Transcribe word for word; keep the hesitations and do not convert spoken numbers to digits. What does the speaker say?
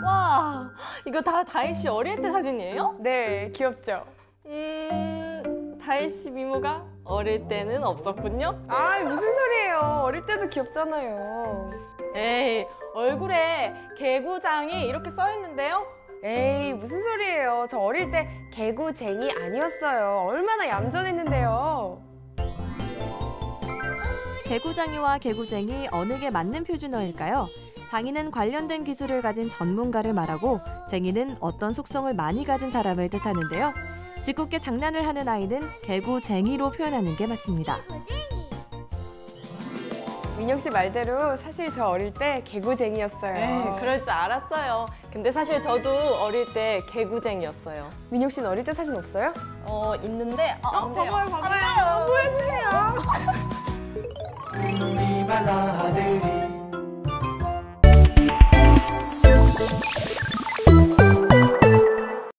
와, 이거 다 다희 씨 어릴 때 사진이에요? 네, 귀엽죠? 음, 다희 씨 미모가 어릴 때는 없었군요. 아, 무슨 소리예요. 어릴 때도 귀엽잖아요. 에이, 얼굴에 개구장이 이렇게 써 있는데요? 에이, 무슨 소리예요. 저 어릴 때 개구쟁이 아니었어요. 얼마나 얌전했는데요. 개구장이와 개구쟁이 어느 게 맞는 표준어일까요? 장이는 관련된 기술을 가진 전문가를 말하고 쟁이는 어떤 속성을 많이 가진 사람을 뜻하는데요. 짓궂게 장난을 하는 아이는 개구쟁이로 표현하는 게 맞습니다. 민혁 씨 말대로 사실 저 어릴 때 개구쟁이였어요. 에이, 그럴 줄 알았어요. 근데 사실 저도 어릴 때 개구쟁이였어요. 민혁 씨는 어릴 때 사진 없어요? 어, 있는데 아, 안 돼요. 봐봐요, 봐봐요. 보여주세요. 우리 말 아들이